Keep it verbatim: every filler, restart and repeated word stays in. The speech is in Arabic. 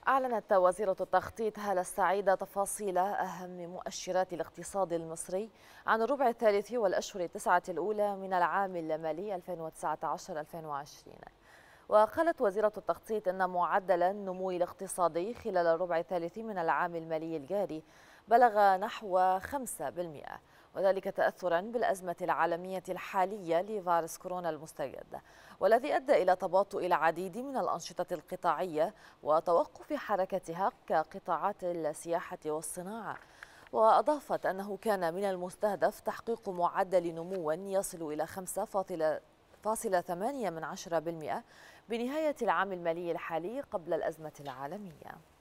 أعلنت وزيرة التخطيط هالة السعيدة تفاصيل أهم مؤشرات الاقتصاد المصري عن الربع الثالث والأشهر التسعة الأولى من العام المالي ألفين وتسعة عشر ألفين وعشرين. وقالت وزيرة التخطيط أن معدل النمو الاقتصادي خلال الربع الثالث من العام المالي الجاري بلغ نحو خمسة بالمئة، وذلك تأثرا بالأزمة العالمية الحالية لفيروس كورونا المستجد، والذي أدى إلى تباطؤ العديد من الأنشطة القطاعية وتوقف حركتها كقطاعات السياحة والصناعة. وأضافت أنه كان من المستهدف تحقيق معدل نمو يصل إلى خمسة فاصلة ثمانية من عشرة بالمئة بنهاية العام المالي الحالي قبل الأزمة العالمية.